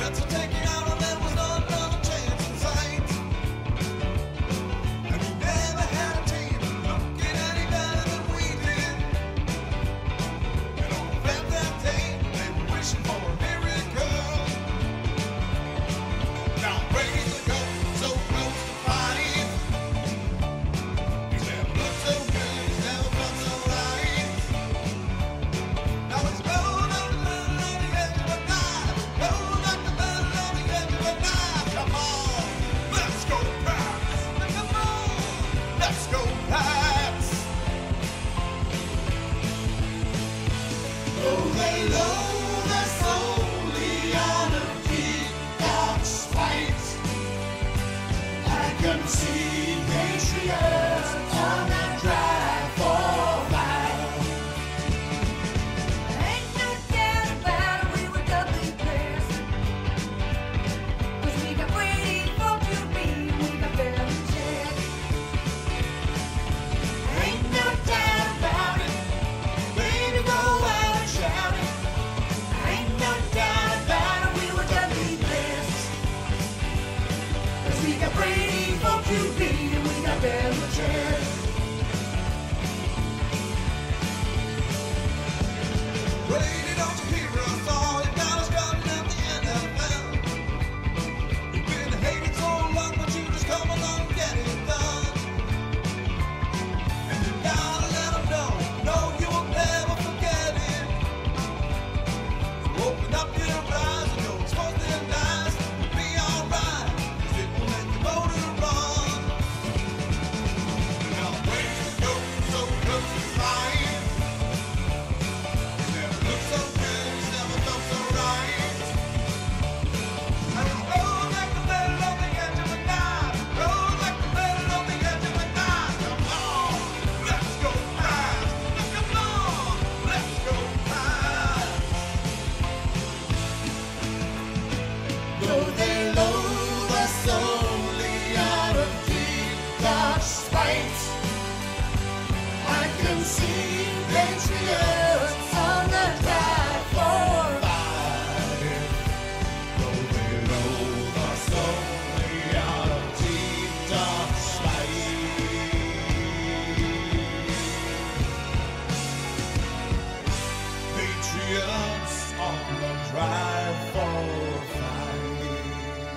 See Patriots on the drive for life. Ain't no doubt about it, we were doubly blessed. 'Cause we got Brady for QB, we got Belichick. Ain't no doubt about it, baby, go out and shout it. Ain't no doubt about it, we were doubly blessed. 'Cause we got Brady for QB and we got Belichick. Brady, don't you hear us? All you got is coming at the NFL. You've been hated so long, but you just come along and get it done. And you gotta let them know, no, you will never forget it. So open up your eyes and know it's supposed to be nice. It'll be alright, 'cause it will make the motor run. Now ways to go, so close to flying. Never looked so good, it's never felt so right. I just roll like the metal on the edge of a knife. Roll like the metal on the edge of a knife. Come on, let's go fast. Come on, let's go fast. Though they loathe us only out of deep dark spite, I can see Patriots on the drive for life. Though they loathe us only out of deep dark spite, Patriots on the drive for life.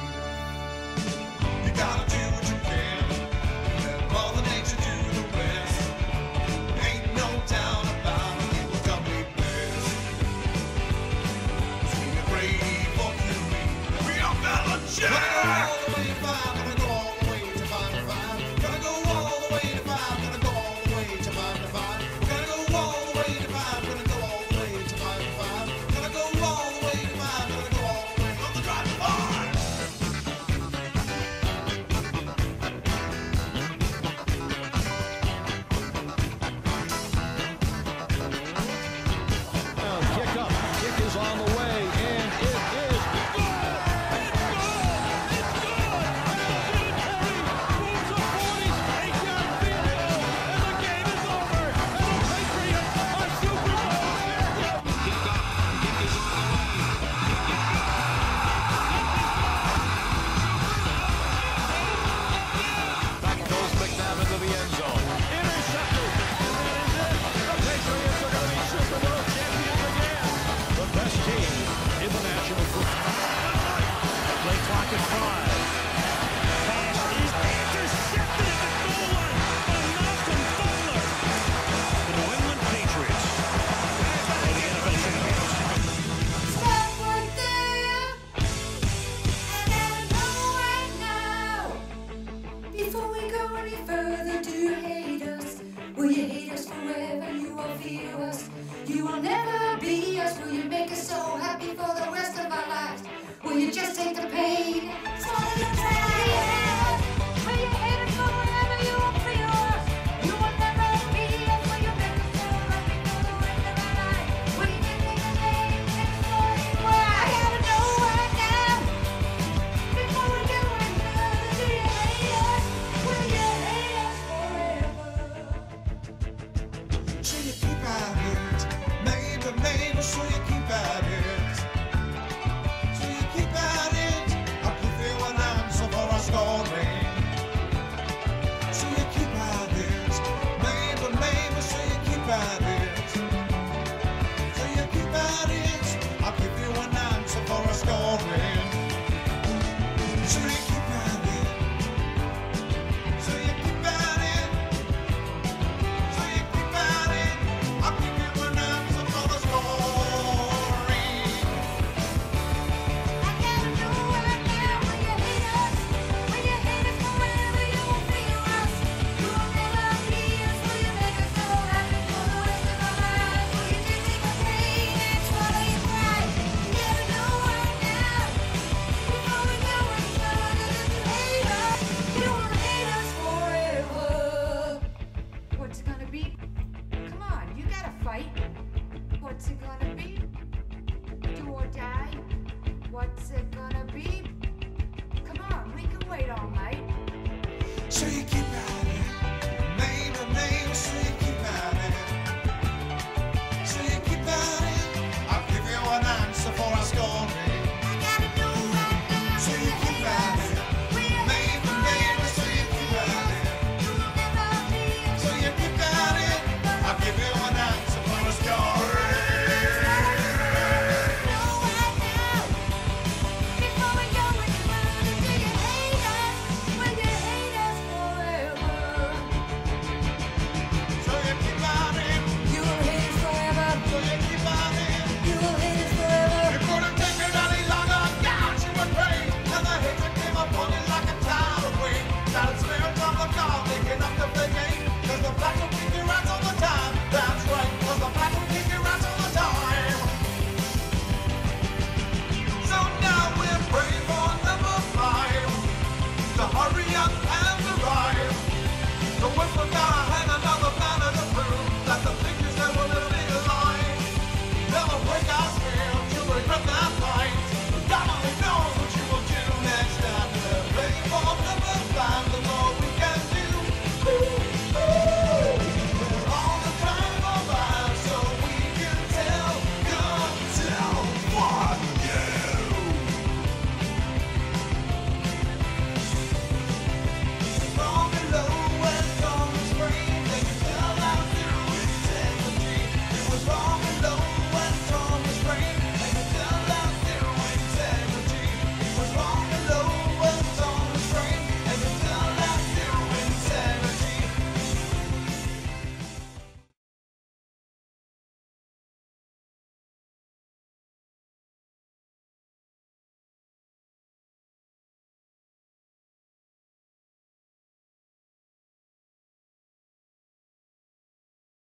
You gotta do what you can, let Mother Nature do the rest. Ain't no doubt about it, you will doubly blessed. 'Cause we got Brady for QB, and we got Belichick. Gonna go all the way to 5, gonna go all the way to 5 to 5. Gonna go all the way to 5, gonna go all the way to 5 to 5. Gonna go all the way to 5, gonna go all the way to 5 to 5. Gonna go all the way to 5, gonna go all the way on the drive to 5. Kick up. Kick is on the way, and it is good. It's good. It's good. Moves the 40s. 8-yard field goal, and the game is over. And the Patriots are Super Bowl champions. Back goes McNabb into the end zone. Intercepted. And that is it. The Patriots are going to be Super Bowl champions again. The best team in the National Football. Play clock at 5. Pass is intercepted at the goal line by Malcolm Butler. The New England Patriots are the NFL champions. Stop right there. And I know right now. Before we go any further, do you hate us? Will you hate us forever? You will fear us. You will never be us. Will you make us so happy for the rest of our lives? Will you just take the pain? Swallow your pride. Will you hate us forever? You will fear us. You will never be us. Will you make us so happy for the rest of our lives? Will you just take the pain? Well, I gotta know right now. Before we go any further, do you hate us? Will you hate us forever? So you keep at it, maybe, so you keep at it. So you keep at So you keep at it. So you keep at it. So you keep at it. I'll keep you an answer for the story. I gotta know right now, will you hate us? Will you hate us forever? You won't feel us. You will never be us. Will you make us so happy for the rest of our lives? Will you just take the pain and swallow your pride? You gotta know right now, before we go any further, that you hate us. You will hate us forever. What's it gonna be? Come on, you gotta fight. What's it gonna be? Do or die? What's it gonna